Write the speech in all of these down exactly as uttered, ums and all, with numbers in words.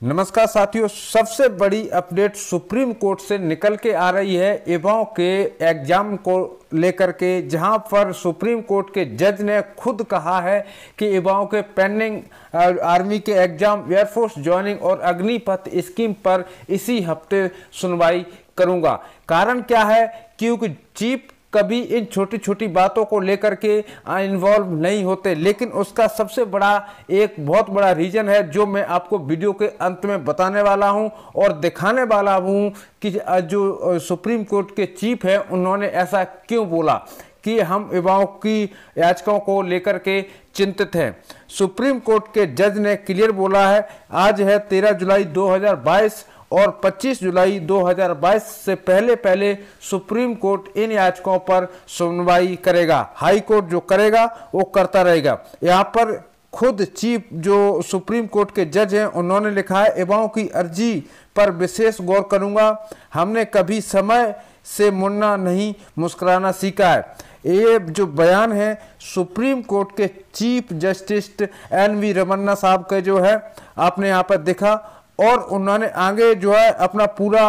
नमस्कार साथियों, सबसे बड़ी अपडेट सुप्रीम कोर्ट से निकल के आ रही है युवाओं के एग्जाम को लेकर के, जहां पर सुप्रीम कोर्ट के जज ने खुद कहा है कि युवाओं के पेंडिंग आर्मी के एग्जाम, एयरफोर्स ज्वाइनिंग और अग्निपथ स्कीम पर इसी हफ्ते सुनवाई करूंगा। कारण क्या है? क्योंकि चीफ कभी इन छोटी छोटी बातों को लेकर के इन्वॉल्व नहीं होते, लेकिन उसका सबसे बड़ा एक बहुत बड़ा रीजन है जो मैं आपको वीडियो के अंत में बताने वाला हूं और दिखाने वाला हूं कि जो सुप्रीम कोर्ट के चीफ है उन्होंने ऐसा क्यों बोला कि हम युवाओं की याचिकाओं को लेकर के चिंतित हैं। सुप्रीम कोर्ट के जज ने क्लियर बोला है, आज है तेरह जुलाई दो हज़ार बाईस और पच्चीस जुलाई दो हज़ार बाईस से पहले पहले सुप्रीम कोर्ट इन याचिकाओं पर सुनवाई करेगा। हाई कोर्ट जो करेगा वो करता रहेगा। यहाँ पर खुद चीफ जो सुप्रीम कोर्ट के जज हैं उन्होंने लिखा है, युवाओं की अर्जी पर विशेष गौर करूंगा। हमने कभी समय से मुड़ना नहीं, मुस्कुराना सीखा है। ये जो बयान है सुप्रीम कोर्ट के chief justice N V Ramana साहब का जो है, आपने यहाँ पर देखा, और उन्होंने आगे जो है अपना पूरा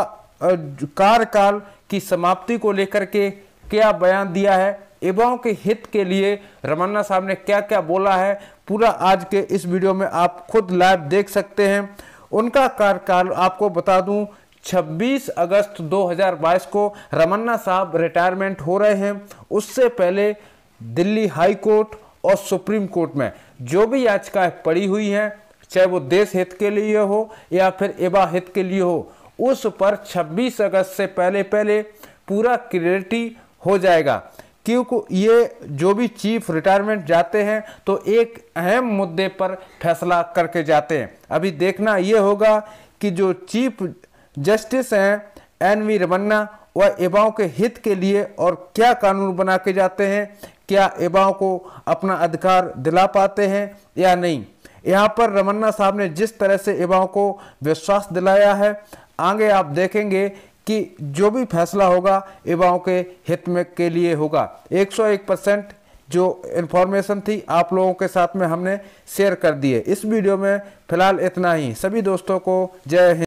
कार्यकाल की समाप्ति को लेकर के क्या बयान दिया है, युवाओं के हित के लिए रमन्ना साहब ने क्या क्या बोला है, पूरा आज के इस वीडियो में आप खुद लाइव देख सकते हैं। उनका कार्यकाल आपको बता दूं, छब्बीस अगस्त दो हज़ार बाईस को रमन्ना साहब रिटायरमेंट हो रहे हैं। उससे पहले दिल्ली हाई कोर्ट और सुप्रीम कोर्ट में जो भी याचिकाएं पड़ी हुई हैं, चाहे वो देश हित के लिए हो या फिर युवा हित के लिए हो, उस पर छब्बीस अगस्त से पहले पहले पूरा क्लियरिटी हो जाएगा। क्योंकि ये जो भी चीफ रिटायरमेंट जाते हैं तो एक अहम मुद्दे पर फैसला करके जाते हैं। अभी देखना ये होगा कि जो चीफ जस्टिस हैं एन वी रमन्ना, वह युवाओं के हित के लिए और क्या कानून बना के जाते हैं, क्या युवाओं को अपना अधिकार दिला पाते हैं या नहीं। यहाँ पर रमन्ना साहब ने जिस तरह से युवाओं को विश्वास दिलाया है, आगे आप देखेंगे कि जो भी फैसला होगा युवाओं के हित में के लिए होगा। एक सौ एक परसेंट जो इन्फॉर्मेशन थी आप लोगों के साथ में हमने शेयर कर दी है। इस वीडियो में फिलहाल इतना ही। सभी दोस्तों को जय हिंद।